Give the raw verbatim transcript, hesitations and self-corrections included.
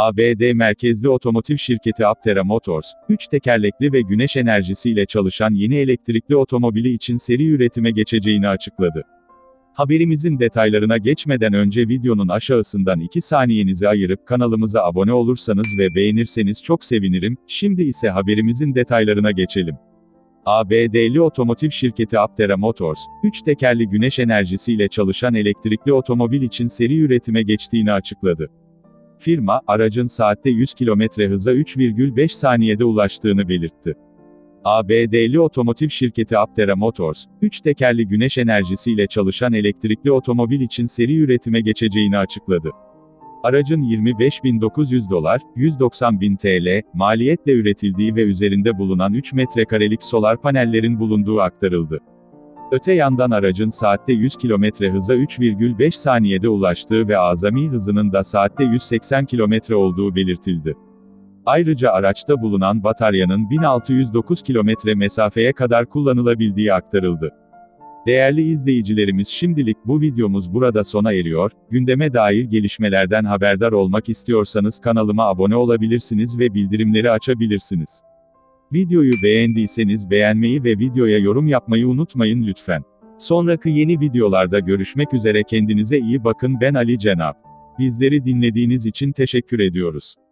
A B D merkezli otomotiv şirketi Aptera Motors, üç tekerlekli ve güneş enerjisiyle çalışan yeni elektrikli otomobili için seri üretime geçeceğini açıkladı. Haberimizin detaylarına geçmeden önce videonun aşağısından iki saniyenizi ayırıp kanalımıza abone olursanız ve beğenirseniz çok sevinirim. Şimdi ise haberimizin detaylarına geçelim. A B D'li otomotiv şirketi Aptera Motors, üç tekerli güneş enerjisiyle çalışan elektrikli otomobil için seri üretime geçtiğini açıkladı. Firma, aracın saatte yüz kilometre hıza üç virgül beş saniyede ulaştığını belirtti. A B D'li otomotiv şirketi Aptera Motors, üç tekerli güneş enerjisiyle çalışan elektrikli otomobil için seri üretime geçeceğini açıkladı. Aracın yirmi beş bin dokuz yüz dolar, yüz doksan bin TL, maliyetle üretildiği ve üzerinde bulunan üç metrekarelik solar panellerin bulunduğu aktarıldı. Öte yandan aracın saatte yüz kilometre hıza üç virgül beş saniyede ulaştığı ve azami hızının da saatte yüz seksen kilometre olduğu belirtildi. Ayrıca araçta bulunan bataryanın bin altı yüz dokuz kilometre mesafeye kadar kullanılabildiği aktarıldı. Değerli izleyicilerimiz, şimdilik bu videomuz burada sona eriyor. Gündeme dair gelişmelerden haberdar olmak istiyorsanız kanalıma abone olabilirsiniz ve bildirimleri açabilirsiniz. Videoyu beğendiyseniz beğenmeyi ve videoya yorum yapmayı unutmayın lütfen. Sonraki yeni videolarda görüşmek üzere, kendinize iyi bakın. Ben Ali Cenap. Bizleri dinlediğiniz için teşekkür ediyoruz.